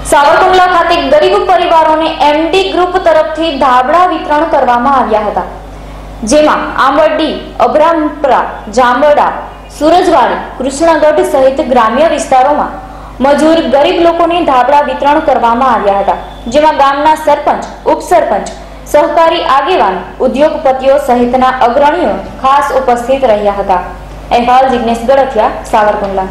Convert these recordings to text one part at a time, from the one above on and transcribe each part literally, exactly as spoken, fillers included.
સાવરકુંડલા ખાતે ગરીબ પરિવારોને એમડી ગ્રુપ તરફથી ધાબળા વિતરણ કરવામાં આવ્યા હતા, જેમાં આંબરડી, અભરામપરા, જાંબરડા, સુરજવાડી, કૃષ્ણગઢ સહિત ગ્રામ્ય વિસ્તારોમાં મજૂર ગરીબ લોકોને ધાબળા વિતરણ કરવામાં આવ્યા હતા, જેમાં ગામના સરપંચ, ઉપસરપંચ, સહકારી આગેવાન, ઉદ્યોગપતિઓ સહિતના અગ્રણીઓ ખાસ ઉપસ્થિત રહ્યા હતા। અહેવાલ જિગ્નેશ ગળથિયા, સાવરકુંડલા।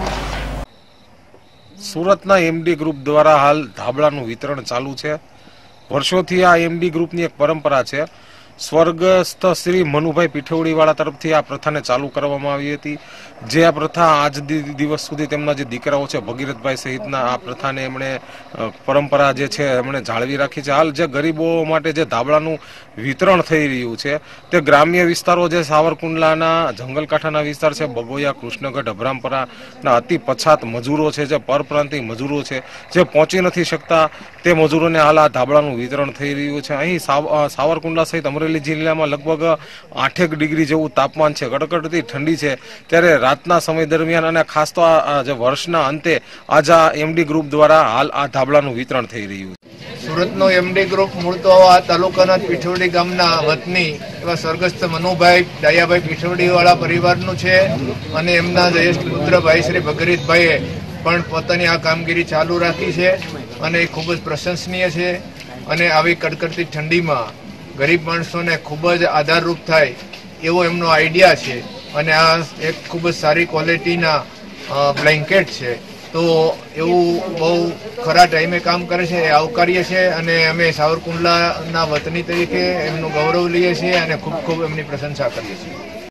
સુરતના એમડી ગ્રુપ દ્વારા હાલ ધાબળાનું વિતરણ ચાલુ છે। વર્ષોથી આ એમડી ગ્રુપની એક પરંપરા છે। સ્વર્ગસ્થ શ્રી મનુભાઈ પીઠવડીવાળા તરફથી આ પ્રથાને ચાલુ કરવામાં આવી હતી, જે આ પ્રથા આજ દિવસ સુધી તેમના જે દીકરાઓ છે ભગીરથભાઈ સહિતના આ પ્રથાને એમણે પરંપરા જે છે એમણે જાળવી રાખી છે। હાલ જે ગરીબો માટે જે ધાબળાનું વિતરણ થઈ રહ્યું છે તે ગ્રામ્ય વિસ્તારો જે સાવરકુંડલાના જંગલકાંઠાના વિસ્તાર છે, બગોયા, કૃષ્ણગઢ, અભરામપરાના અતિ પછાત મજૂરો છે, જે પરપ્રાંતિય મજૂરો છે, જે પહોંચી નથી શકતા તે મજૂરોને હાલ આ ધાબળાનું વિતરણ થઈ રહ્યું છે। અહીં સાવરકુંડલા સહિત અમરેલી જિલ્લામાં લગભગ આઠેક ડિગ્રી જેવું તાપમાન છે, કડકડતી ઠંડી છે, ત્યારે રાતના સમય દરમિયાન અને ખાસ તો આ જે વર્ષના અંતે આજ આ એમડી ગ્રુપ દ્વારા હાલ આ ધાબળાનું વિતરણ થઈ રહ્યું છે। સુરતનો એમડી ગ્રુપ મૂળ તો આ તાલુકાના પીઠવડી ગામના વતની એવા સ્વર્ગસ્થ મનુભાઈ ડાયાભાઈ પીઠવડી વાળા પરિવારનું છે, અને એમના જ્યેષ્ઠ પુત્ર ભાઈ શ્રી ભગીરથભાઈએ પણ પોતાની આ કામગીરી ચાલુ રાખી છે, અને એ ખૂબ જ પ્રશંસનીય છે। અને આવી કડકડતી ઠંડીમાં ગરીબ માણસોને ખૂબ જ આધારરૂપ થાય એવો એમનો આઈડિયા છે, અને આ એક ખૂબ જ સારી ક્વોલિટીના બ્લેન્કેટ છે, તો એવું બહુ ખરા ટાઈમે કામ કરે છે, એ આવકારીએ છીએ, અને અમે સાવરકુંડલાના વતની તરીકે એમનું ગૌરવ લઈએ છીએ અને ખૂબ ખૂબ એમની પ્રશંસા કરીએ છીએ।